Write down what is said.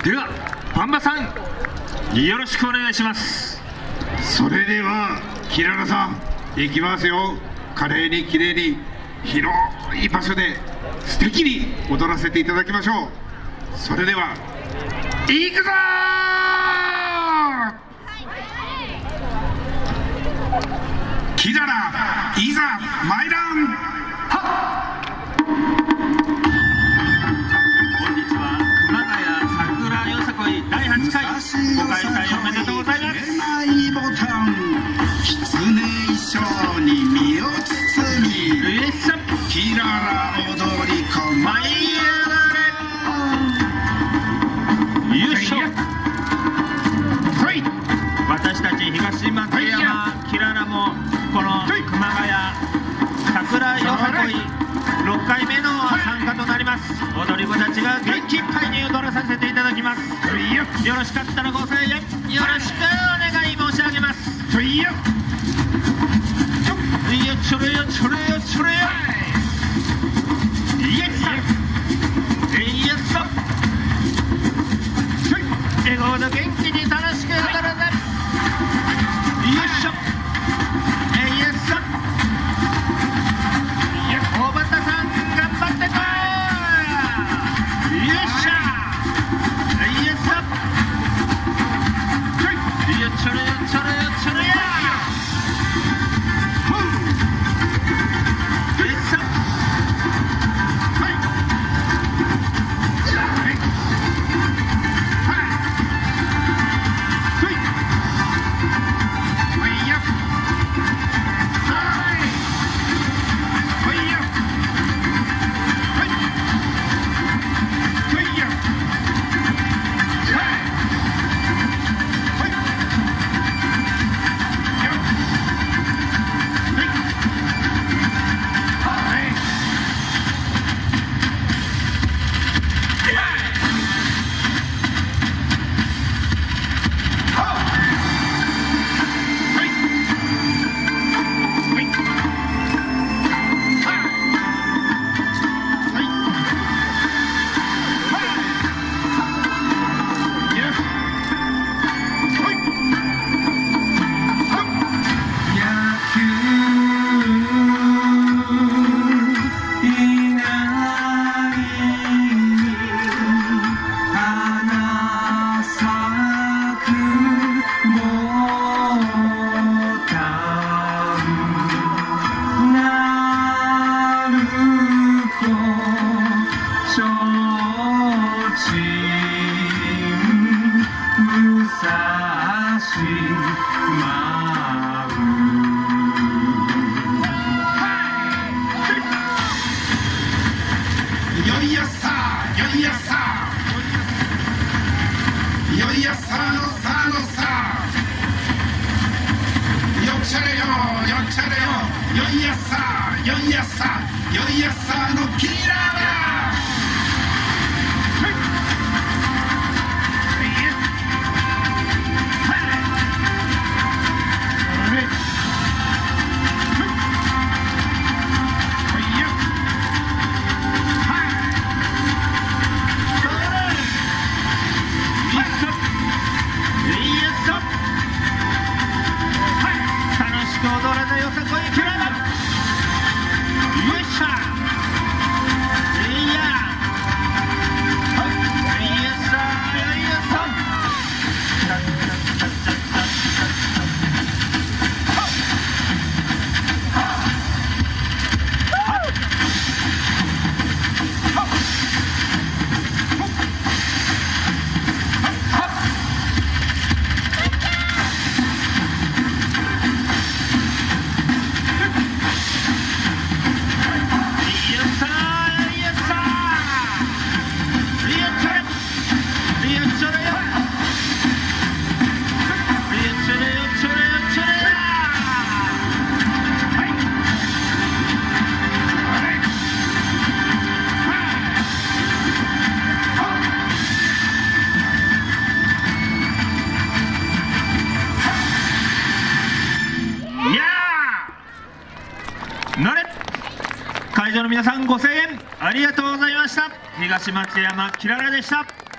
ではパンバさんよろしくお願いします。 それではキララさんいきますよ。華麗に綺麗に広い場所で素敵に踊らせていただきましょう。それではいくぞー、キララいざ参らん。 本日は熊谷桜よさこい第8回ご開催おめでとうございます。 ボタン狐衣装に身を包みキララ踊り子舞い上がれ。 よいしょ。私たち東松山キララもこの熊谷桜よさこい6回目の参加となります。踊り子たちが元気いっぱいに踊らさせていただきます。よろしかったらご声援よろしくお願い申し上げます。いやちょれよちょれよちょれよイエスさんイエスさん笑顔で元気に楽しく踊らせる。よいしょイエスさん大畑さん頑張ってこい。よっしゃイエスさんいやちょれよちょれよちょれよ会場の皆さんご声援ありがとうございました。東松山キララでした。